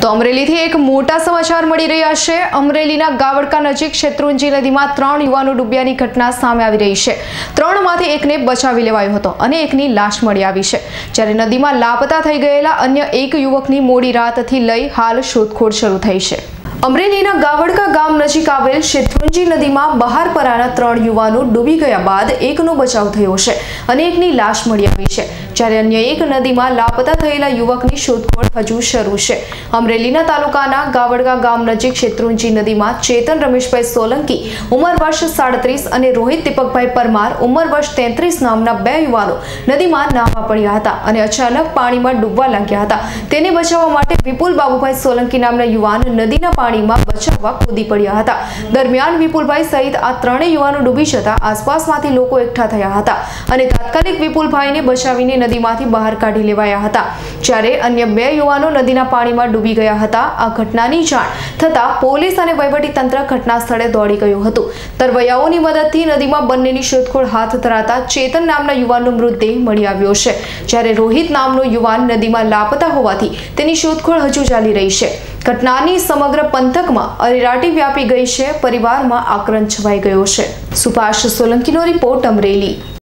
તો અમરેલીથી એક મોટા સમાચાર મળી રહ્યા છે। અમરેલીના ગાવડકા નજીક શેત્રુંજી નદીમાં 3 યુવાનો ડૂબ્યાની ઘટના સામે આવી રહી છે। 3માંથી એકને બચાવી લેવાયો હતો અને એકની લાશ મળી આવી છે, જ્યારે નદીમાં લાપતા થઈ ગયેલા અન્ય એક યુવકની મોડી રાતથી લઈ હાલ શોધખોળ શરૂ થઈ છે। અમરેલીના ગાવડકા ગામ નજીક આવેલ શેત્રુંજી નદીમાં બહારપરાના 3 યુવાનો ડૂબી ગયા બાદ એકનો બચાવ થયો છે અને એકની લાશ મળી આવી છે, જ્યારે અન્ય એક નદીમાં લાપતા થયેલા યુવકની શોધખોળ હજુ શરૂ છે। અમરેલીના તાલુકાના ગાવડકા ગામ નજીક શેત્રુંજી નદીમાં ચેતન રમેશભાઈ સોલંકી ઉંમર વર્ષ 37 અને રોહિત દીપકભાઈ પરમાર ઉંમર વર્ષ 33 નામના 2 યુવાનો નદીમાં નાહવા પડ્યા હતા અને અચાનક પાણીમાં ડૂબવા લાગ્યા હતા। તેને બચાવવા માટે વિપુલ બાબુભાઈ સોલંકી નામના યુવાન નદીના પાણીમાં બચાવવા કૂદી પડ્યા હતા। દરમિયાન વિપુલભાઈ સહિત આ 3 યુવાનો ડૂબી જતા આસપાસમાંથી લોકો એકઠા થયા હતા અને તાત્કાલિક વિપુલભાઈને બચાવીને નદીમાંથી બહાર કાઢી લેવાયા હતા, જ્યારે અન્ય 2 યુવાનો નદીના પાણીમાં ડૂબી ગયા હતા। આ ઘટનાની જાણ થતાં પોલીસ અને વહીવટીતંત્ર ઘટના સ્થળે દોડી ગયું હતું। તરવૈયાઓની મદદથી નદીમાં બંનેની શોધખોળ હાથ ધરાતા ચેતન નામના યુવાનનો મૃતદેહ મળી આવ્યો છે, જ્યારે રોહિત નામનો યુવાન નદીમાં લાપતા હોવાથી તેની શોધખોળ હજુ ચાલી રહી છે। ઘટનાની સમગ્ર પંથકમાં અરેરાટી વ્યાપી ગઈ છે। પરિવારમાં આક્રંદ છવાઈ ગયો છે। સુભાષ સોલંકીનો રિપોર્ટ, અમરેલી।